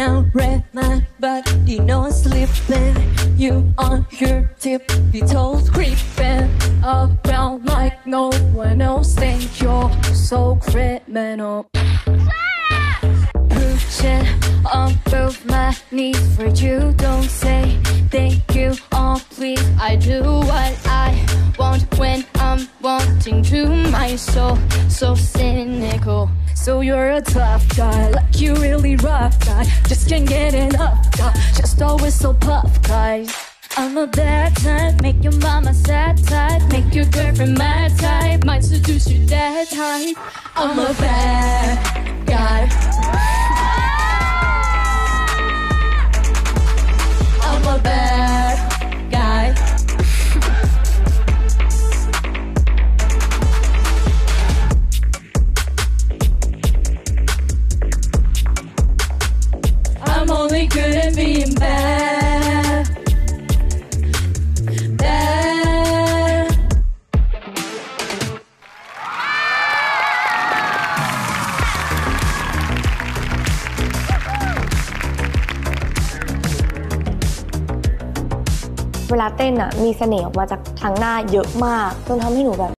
now red my body no sleeping. You on your tippy toes creeping around like no one else. Think you're so criminal. Pushing above my knees for you. Don't say thank you, oh please. I do what I want when I'm wanting to. My soul so cynical. So you're a tough guy, like you really rough guy. Just can't get enough guy, just always so puff guy. I'm a bad type, make your mama sad type, make your girlfriend mad type, might seduce your dad type. I'm a bad guy. I'm a bad guy. I'm only good at being bad. Bad. เวลาเต้นอ่ะมีเสน่ห์ออกมาจากทางหน้าเยอะมากจนทำให้หนูแบบ